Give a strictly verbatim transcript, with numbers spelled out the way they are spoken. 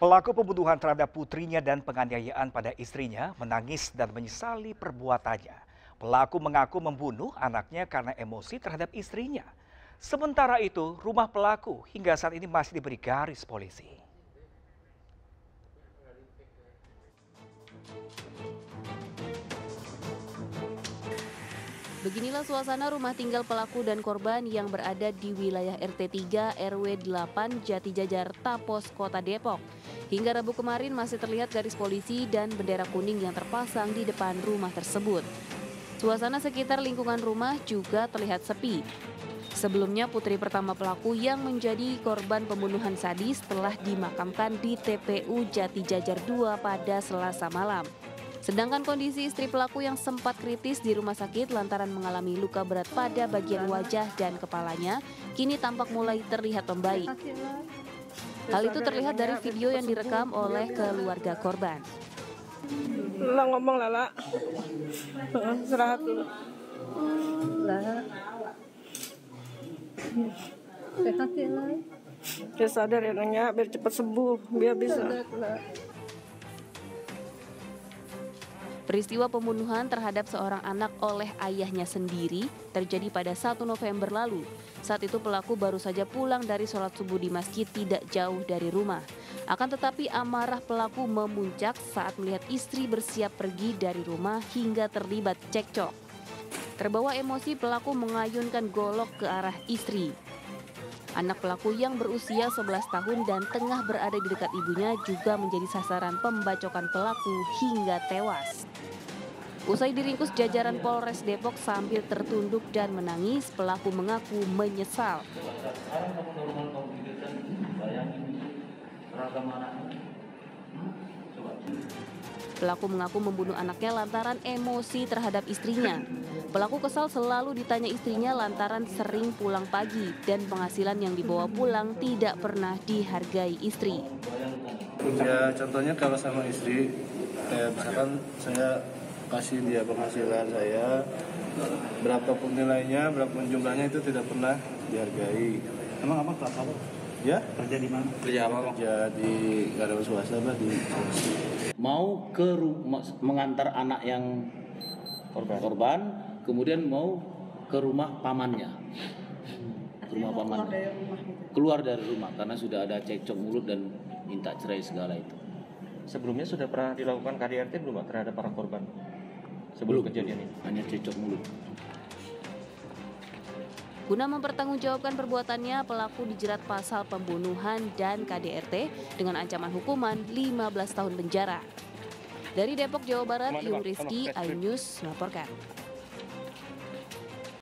Pelaku pembunuhan terhadap putrinya dan penganiayaan pada istrinya menangis dan menyesali perbuatannya. Pelaku mengaku membunuh anaknya karena emosi terhadap istrinya. Sementara itu, rumah pelaku hingga saat ini masih diberi garis polisi. Beginilah suasana rumah tinggal pelaku dan korban yang berada di wilayah R T tiga R W delapan Jatijajar Tapos, Kota Depok. Hingga Rabu kemarin masih terlihat garis polisi dan bendera kuning yang terpasang di depan rumah tersebut. Suasana sekitar lingkungan rumah juga terlihat sepi. Sebelumnya putri pertama pelaku yang menjadi korban pembunuhan sadis telah dimakamkan di T P U Jatijajar dua pada Selasa malam. Sedangkan kondisi istri pelaku yang sempat kritis di rumah sakit lantaran mengalami luka berat pada bagian wajah dan kepalanya, kini tampak mulai terlihat membaik. Hal itu terlihat dari video yang direkam oleh keluarga korban. Lala ngomong Lala, istirahat dulu. Lala, sehat ya Lala. Dia sadar ya nanya, biar cepat sembuh, biar bisa. Peristiwa pembunuhan terhadap seorang anak oleh ayahnya sendiri terjadi pada satu November lalu. Saat itu pelaku baru saja pulang dari sholat subuh di masjid tidak jauh dari rumah. Akan tetapi amarah pelaku memuncak saat melihat istri bersiap pergi dari rumah hingga terlibat cekcok. Terbawa emosi, pelaku mengayunkan golok ke arah istri. Anak pelaku yang berusia sebelas tahun dan tengah berada di dekat ibunya juga menjadi sasaran pembacokan pelaku hingga tewas. Usai diringkus jajaran Polres Depok sambil tertunduk dan menangis, pelaku mengaku menyesal. Pelaku mengaku membunuh anaknya lantaran emosi terhadap istrinya. Pelaku kesal selalu ditanya istrinya lantaran sering pulang pagi dan penghasilan yang dibawa pulang tidak pernah dihargai istri. Ya contohnya kalau sama istri, kayak misalkan saya kasih dia penghasilan saya, berapapun nilainya, berapapun jumlahnya itu tidak pernah dihargai. Emang apa kelas apa? Ya? Kerja di mana? Kerja apa? Kerja di karyawan swasta lah di Sulawesi. Mau ke rumah mengantar anak yang korban, korban kemudian mau ke rumah pamannya. Ke rumah pamannya. Keluar dari rumah, keluar dari rumah karena sudah ada cekcok mulut dan minta cerai segala itu. Sebelumnya sudah pernah dilakukan K D R T belum terhadap para korban? Sebelum belum, kejadian ini? Hanya cekcok mulut. Guna mempertanggungjawabkan perbuatannya, pelaku dijerat pasal pembunuhan dan K D R T dengan ancaman hukuman lima belas tahun penjara. Dari Depok, Jawa Barat, Yung Rizky, iNews melaporkan.